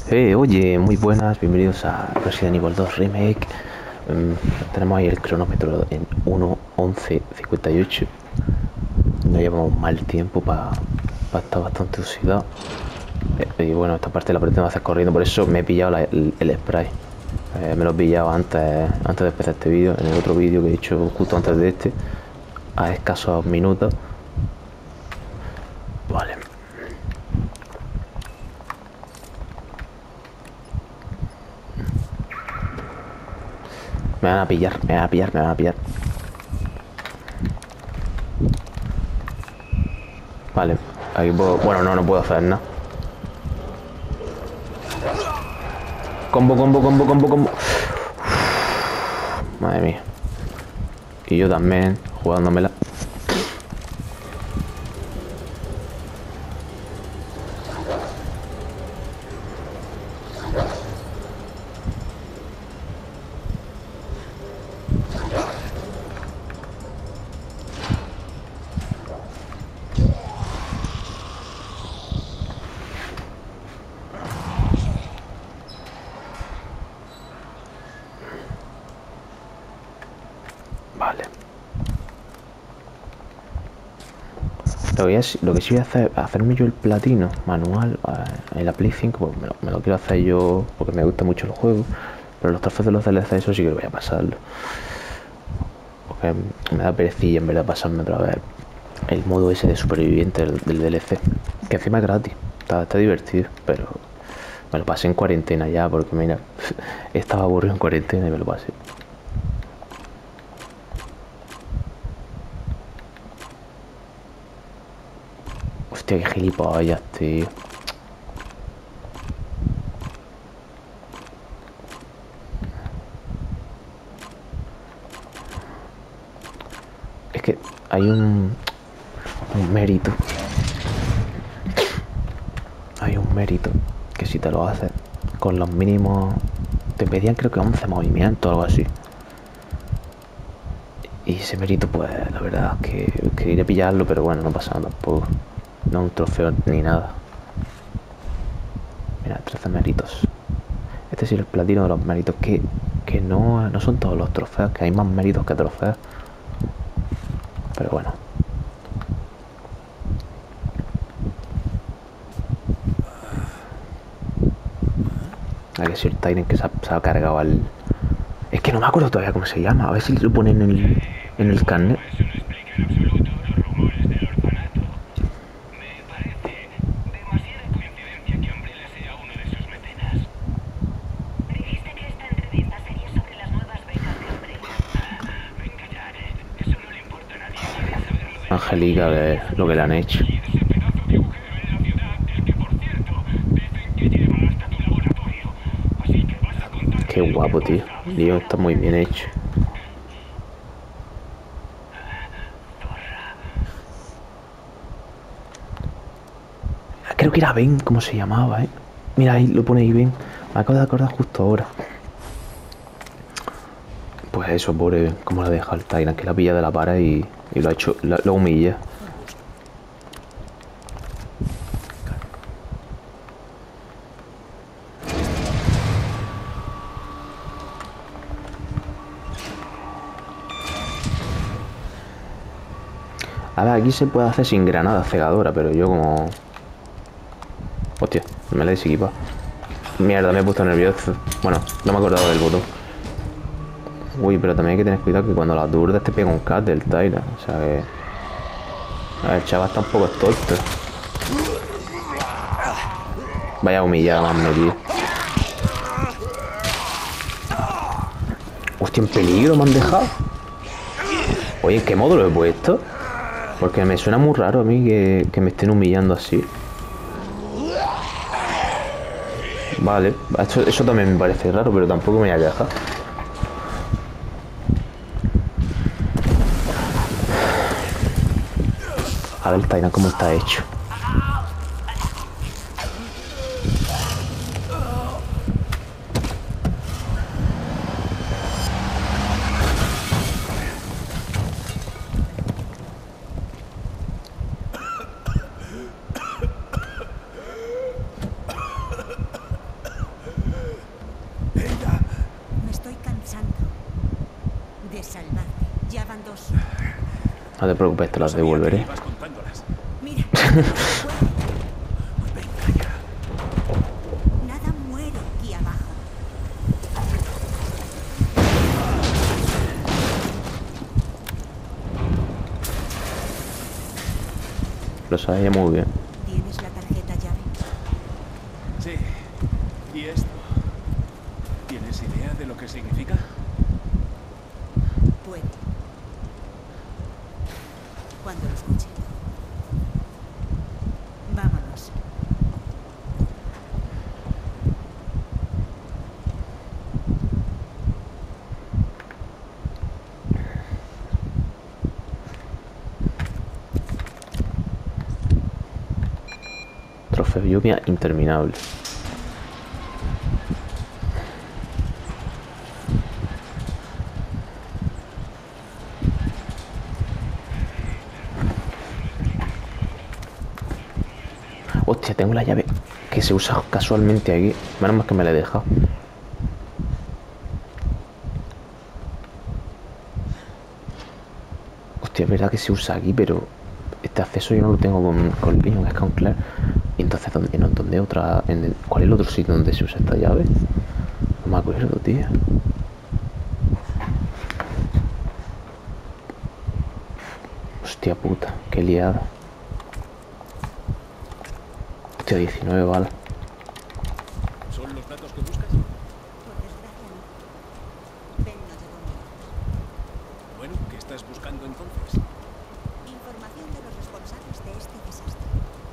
Oye, muy buenas, bienvenidos a Resident Evil 2 Remake. Tenemos ahí el cronómetro en 1:11:58. No llevamos mal tiempo para estar bastante oxidado. Y bueno, esta parte la pretendo hacer corriendo, por eso me he pillado el spray. Me lo he pillado antes de empezar este vídeo, en el otro vídeo que he hecho justo antes de este, a escasos minutos. Vale. Me van a pillar, me van a pillar, me van a pillar. Vale, aquí puedo... Bueno, no puedo hacer nada. Combo. Madre mía. Y yo también, jugándomela. Vale. Lo que sí voy a hacer, hacerme yo el platino manual en la Play 5, pues me lo quiero hacer yo porque me gusta mucho el juego, pero los trofeos de los DLC eso sí que lo voy a pasarlo. Porque me da perecilla en verdad pasarme otra vez el modo ese de superviviente del DLC, que encima es gratis, está divertido, pero me lo pasé en cuarentena ya porque mira, estaba aburrido en cuarentena y me lo pasé. Hostia, qué gilipollas, tío. Es que hay un mérito. Hay un mérito que si te lo haces con los mínimos... Te pedían creo que 11 movimientos o algo así. Y ese mérito pues la verdad es que iré a pillarlo, pero bueno, no pasa nada tampoco. No es un trofeo ni nada. Mira, 13 méritos. Este sí es el platino de los méritos, que no son todos los trofeos, que hay más méritos que trofeos. Pero bueno. Hay que ser el Tyrant que se ha cargado al... Es que no me acuerdo todavía cómo se llama. A ver si lo ponen en el carnet. Angélica, que es lo que le han hecho. Qué guapo, tío. Leon está muy bien hecho. Creo que era Ben, ¿cómo se llamaba, eh? Mira, ahí lo pone ahí Ben. Me acabo de acordar justo ahora. Pues eso, pobre Ben. Cómo lo deja el Tyrant, que la pilla de la pared y lo ha hecho, lo humilla. A ver, aquí se puede hacer sin granada cegadora, pero yo como... Hostia, me la he desequipado. Mierda, me he puesto nervioso. Bueno, no me he acordado del botón. Uy, pero también hay que tener cuidado que cuando las durdas te pega un cat del Tyrant. O sea que... A ver, el chaval tampoco es torpe. Vaya humillada más metido. Hostia, en peligro me han dejado. Oye, ¿en qué modo lo he puesto? Porque me suena muy raro a mí que me estén humillando así. Vale, eso también me parece raro, pero tampoco me voy a quejar. A ver el Tyrant cómo está hecho. van dos. No te preocupes, te las devolveré. Mira. Nada muere aquí abajo. Lo sabía muy bien. ¿Tienes la tarjeta llave? Sí. ¿Y esto? ¿Tienes idea de lo que significa? Puede. Cuando lo escuche. Vámonos. Trofeo de lluvia interminable. Hostia, tengo la llave que se usa casualmente aquí. Menos mal que me la he dejado. Hostia, es verdad que se usa aquí, pero este acceso yo no lo tengo con Linux, es con Claire. Y entonces, ¿dónde otra? ¿Cuál es el otro sitio donde se usa esta llave? No me acuerdo, tío. Hostia puta, qué liada. Hostia, 19 balas. ¿Son los datos que buscas? Por desgracia no. Ben no llegó muy lejos. Bueno, ¿qué estás buscando entonces? Información de los responsables de este desastre.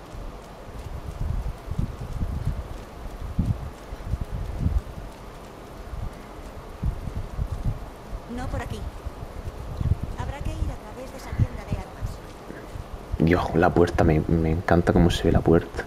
No por aquí. Habrá que ir a través de esa tienda de armas. Dios, la puerta, me encanta cómo se ve la puerta.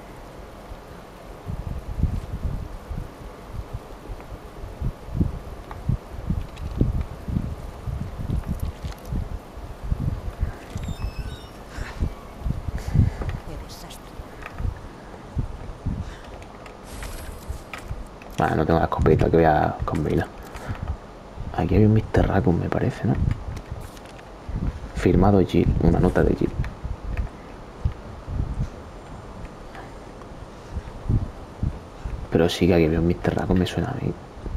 Qué desastre. Vale, no tengo la escopeta, que voy a combinar. Aquí hay un Mr. Raccoon, me parece, ¿no? Firmado Jill, una nota de Jill. Pero sí que aquí había un Mr. Raccoon, me suena a mí.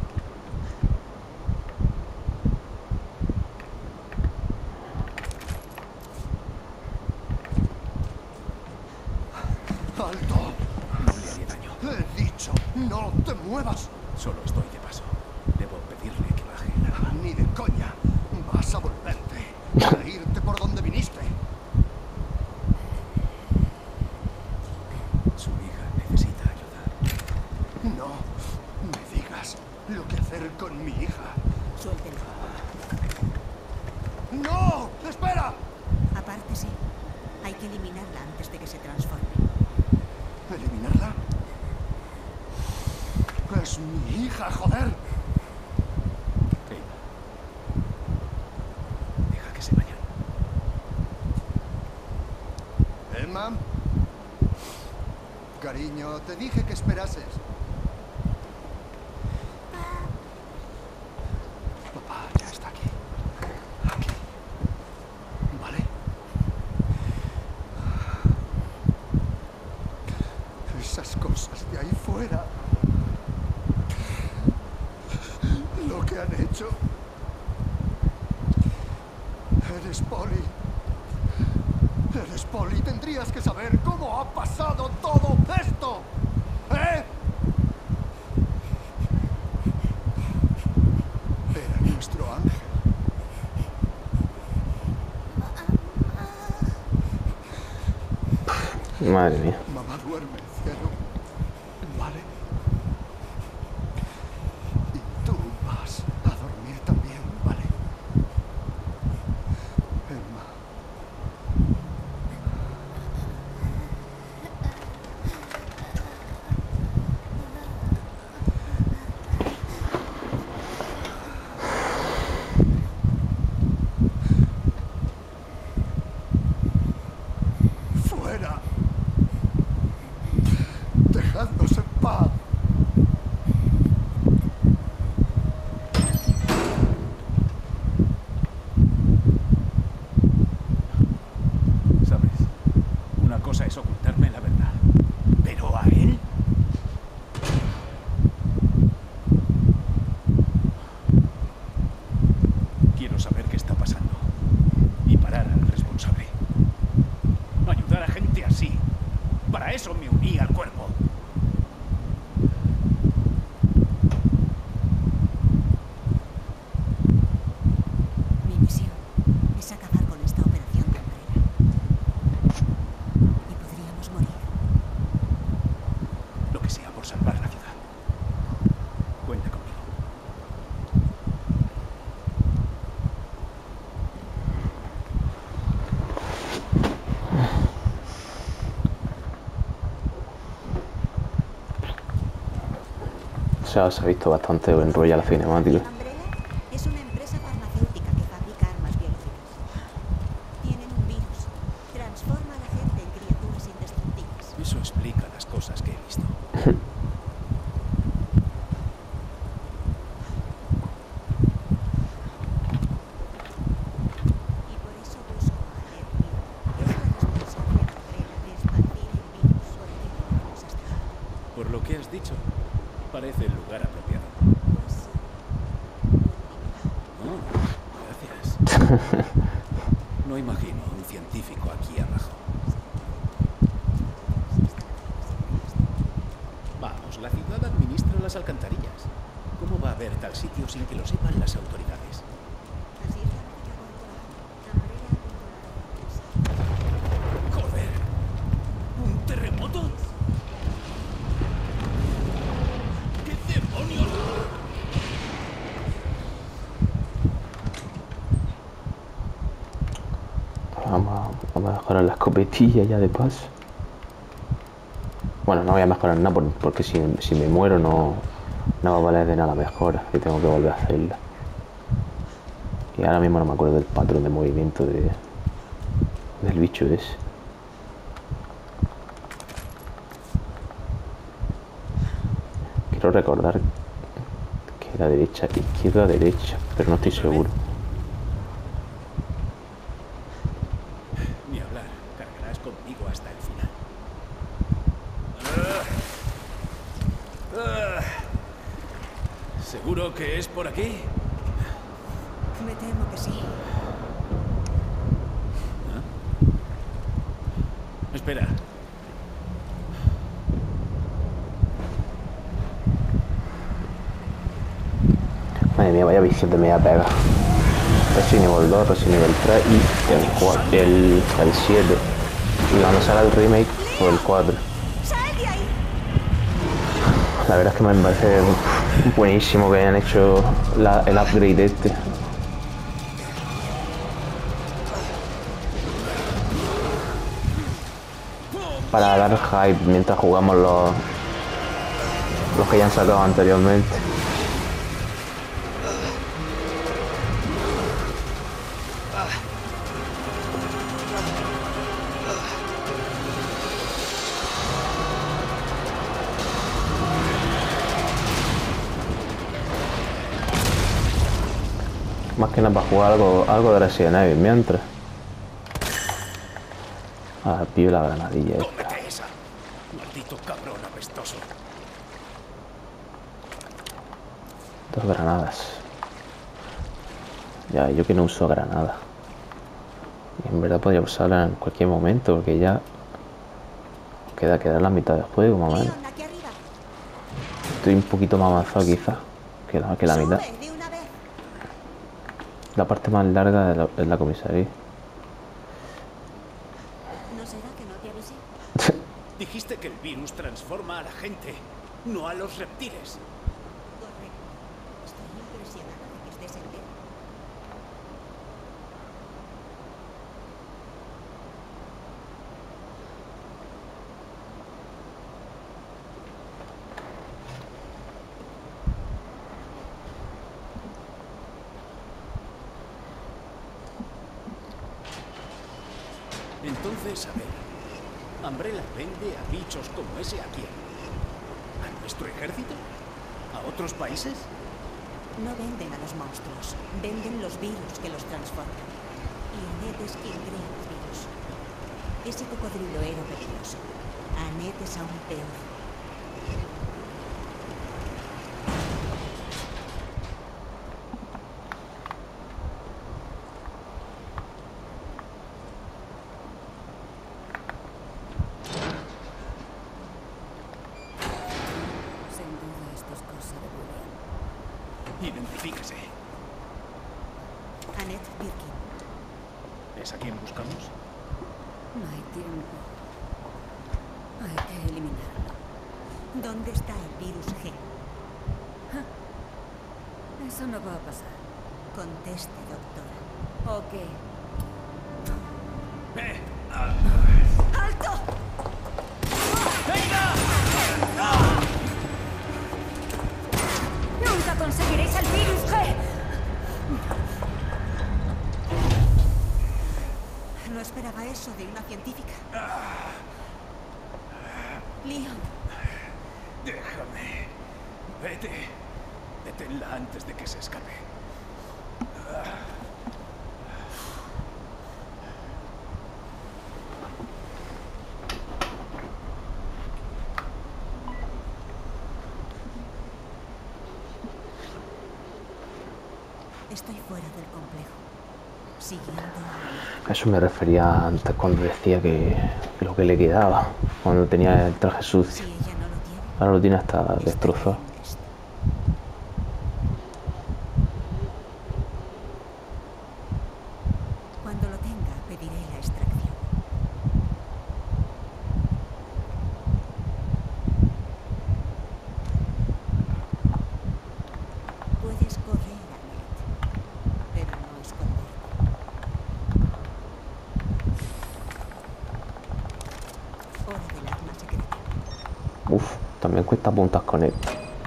¡Alto! No le haré daño. He dicho, no te muevas. Solo estoy de paso. Debo pedirle que baje el arma. Ni de coña. Vas a volverte. A irte por donde viniste. Su hija necesita ayuda. No me digas lo que hacer con mi hija. Suéltelo. ¡No! ¡Espera! Apártese. Hay que eliminarla antes de que se transforme. ¿Eliminarla? Es mi hija, joder. Eva. Deja que se vayan. Emma. Cariño, te dije que esperases. Papá ya está aquí. Aquí. ¿Vale? Esas cosas de ahí fuera. Lo que han hecho. Eres Polly. Eres Polly. Tendrías que saber cómo ha pasado todo esto. ¿Eh? Era nuestro ángel. Madre mía. Mamá duerme, cielo. ¿Vale? Y tú vas a dormir también, ¿vale? Emma. Fuera. Dejadnos en paz. salvar la ciudad. Cuenta conmigo. O sea, se ha visto bastante enrolla la cinemática. Umbrella es una empresa farmacéutica que fabrica armas biológicas. Tienen un virus. Transforma a la gente en criaturas indestructibles. Eso explica las cosas que he visto. Y por eso busco a Annette Birkin. Es la responsable de Umbrella de expandir el virus originado hasta ahora. Por lo que has dicho, parece el lugar apropiado. Pues sí. Oh, gracias. No imagino a un científico aquí abajo. Vamos, la ciudad administra las alcantarillas. ¿Cómo va a haber tal sitio sin que lo sepan las autoridades? Así es la mágica corporal. Umbrella ha controlado la empresa. ¡Joder! ¿Un terremoto? ¿Qué demonios? Vamos a mejorar la escopetilla ya de paso. Bueno, no voy a mejorar nada porque si me muero no va a valer de nada mejora. Y tengo que volver a hacerla. Y ahora mismo no me acuerdo del patrón de movimiento del bicho ese. Quiero recordar que era derecha, izquierda, derecha, pero no estoy seguro. Ni hablar. Cargarás conmigo hasta el final. ¿Seguro que es por aquí? Me temo que sí. Espera. Madre mía, vaya visión de media pega. Resident Evil 2, Resident Evil 3 y el 7. Y cuando salga el remake, pues el 4. ¡Sal de ahí! La verdad es que me parece buenísimo que hayan hecho el upgrade este. Para dar hype mientras jugamos los que ya han sacado anteriormente. Más que nada para jugar algo de Resident Evil mientras. Ah, pillo la granadilla esta. ¡Cómete esa! ¡Maldito cabrón apestoso! 2 granadas. Ya, yo que no uso granada. Y en verdad podría usarla en cualquier momento porque ya queda la mitad del juego, más o menos. Leon, aquí arriba. Estoy un poquito más avanzado quizás que la mitad. Sube, de una vez. La parte más larga es la comisaría. ¿No será que no te avisé? Dijiste que el virus transforma a la gente, no a los reptiles. Correcto. Estoy impresionada de que estés entero. Entonces, a ver, ¿Umbrella vende a bichos como ese a quién? ¿A nuestro ejército? ¿A otros países? No venden a los monstruos, venden los virus que los transforman. Y Annette es quien crea los virus. Ese cocodrilo era peligroso. Annette es aún peor. Sin duda esto es cosa de William. Identifíquese. Annette Birkin. ¿Es a quien buscamos? No hay tiempo. Hay que eliminarlo. ¿Dónde está el virus G? Eso no va a pasar. Conteste, doctora. Ok. ¡Alto! ¡Nunca conseguiréis el virus G! No esperaba eso de una científica. Leon, Déjame. Vete. Deténla antes de que se escape. estoy fuera del complejo. Siguiendo a... A eso me refería antes cuando decía que lo que le quedaba, cuando tenía el traje Si sucio. ella no lo tiene, Ahora lo tiene hasta estaré destrozado. en esto. Cuando lo tenga, pediré la extracción. Puedes correr, Annette, pero no esconderte. Hora del arma secreta. Uf, también cuesta puntas con él.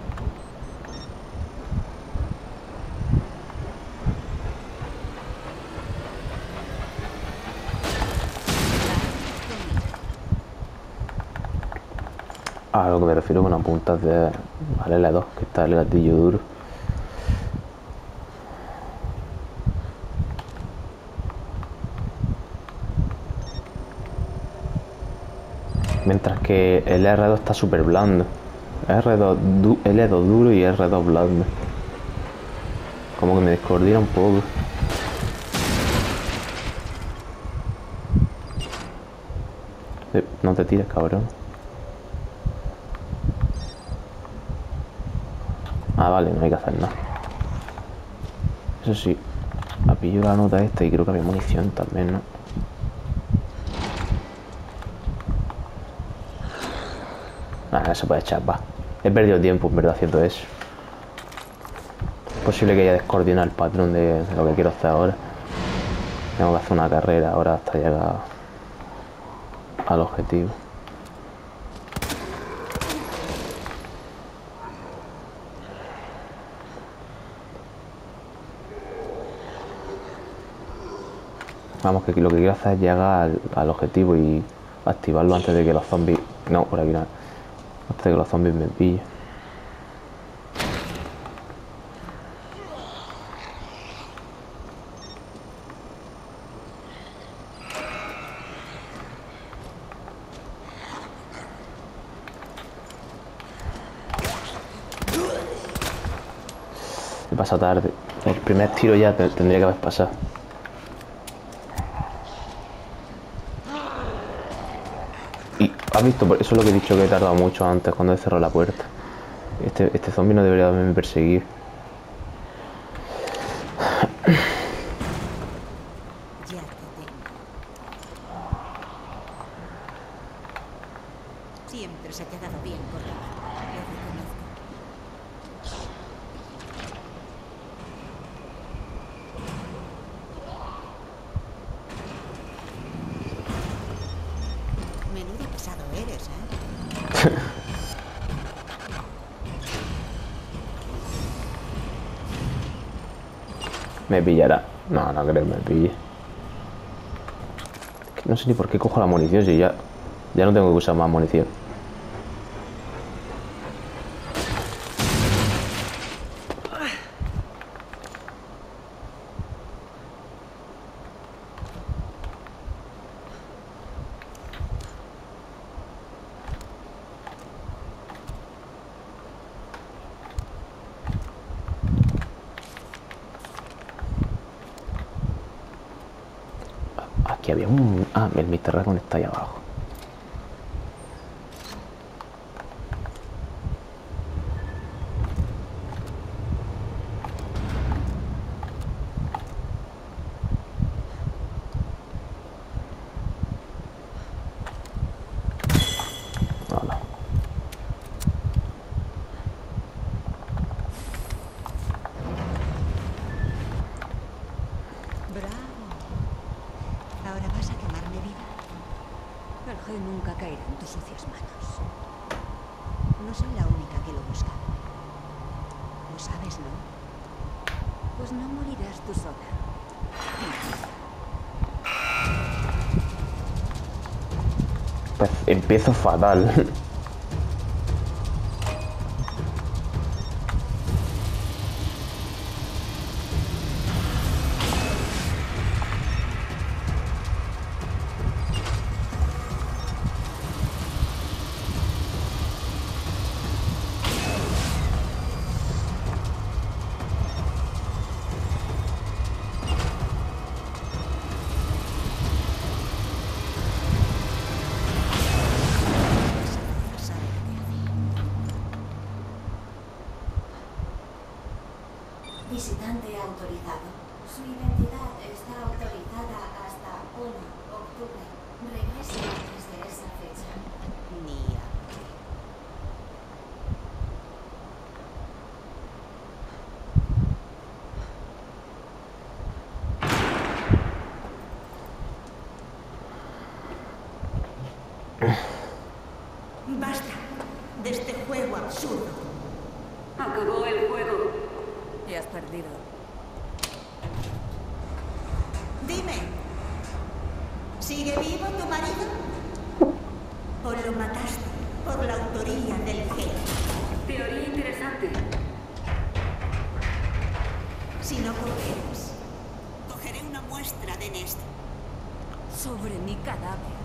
A lo que me refiero con apuntas de al L2, que está el gatillo duro. Mientras que el R2 está súper blando. L2 duro y R2 blando. Como que me descoordina un poco. No te tires, cabrón. Ah, vale, no hay que hacer nada. Eso sí, pillo la nota esta y creo que había munición también, ¿no? Nada, se puede echar, va. He perdido tiempo, en verdad, haciendo eso. Es posible que haya descoordinado el patrón de lo que quiero hacer ahora. Tengo que hacer una carrera ahora hasta llegar al objetivo. Vamos, que lo que quiero hacer es llegar al objetivo y activarlo antes de que los zombies... No, por aquí no. Antes de que los zombies me pillen. He pasado tarde. El primer tiro ya tendría que haber pasado. Y has visto, por eso es lo que he dicho, que he tardado mucho antes cuando he cerrado la puerta. Este zombie no debería haberme perseguido. Ya te tengo. Siempre se ha quedado bien correr. Lo reconozco. Menudo pesado eres, ¿eh? Me pillará. No, no creo que me pille. Es que no sé ni por qué cojo la munición si ya no tengo que usar más munición. Aquí había un... Ah, el Mr. Raccoon está ahí abajo. Hola. sucias manos. No soy la única que lo busca. Lo sabes, ¿no? Pues no morirás tú sola. Pues empiezo fatal. Visitante autorizado. Su identidad está autorizada hasta 1 de octubre. Regrese antes de esa fecha. Ni a... Basta de este juego absurdo. Acabó el juego. Y has perdido. Dime, ¿sigue vivo tu marido? ¿O lo mataste por la autoría del gen? Teoría interesante. Si no cooperas, cogeré una muestra de Nest. Sobre mi cadáver.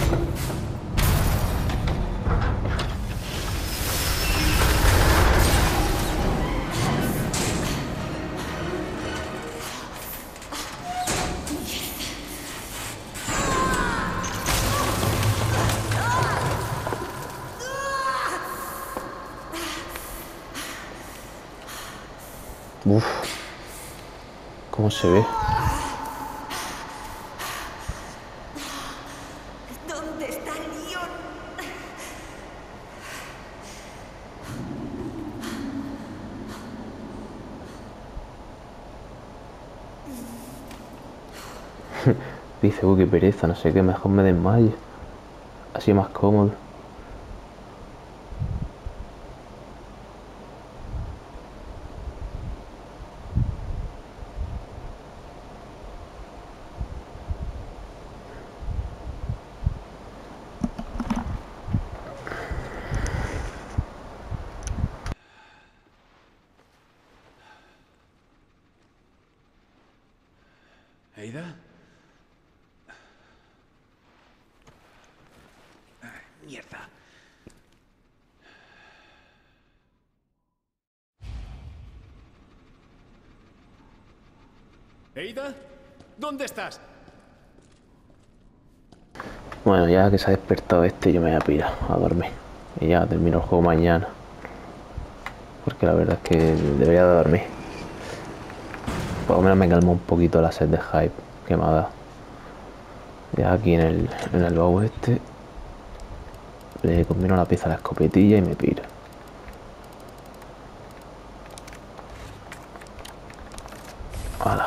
Uf. ¿Cómo se ve? ¿Dónde está Leon? Dice, qué pereza, no sé qué, mejor me desmayo. Así más cómodo. ¿Ada? Ay, mierda. ¿Ada? ¿Dónde estás? Bueno, ya que se ha despertado este, yo me voy a pirar a dormir. Y ya termino el juego mañana. Porque la verdad es que debería de dormir. Por lo menos me calmó un poquito la sed de hype que me ha dado. Ya aquí en el baúl este le combino la pieza a la escopetilla y me piro. Hala.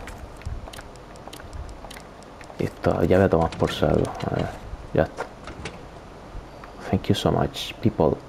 Y esto ya voy a tomar por saco. A ver, ya está. Thank you so much, people.